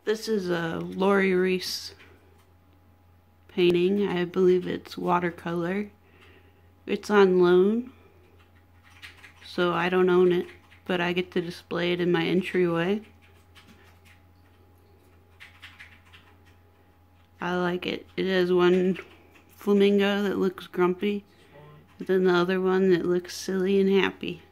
This is a Lorie Recce painting. I believe it's watercolor. It's on loan, so I don't own it, but I get to display it in my entryway. I like it. It has one flamingo that looks grumpy, and then the other one that looks silly and happy.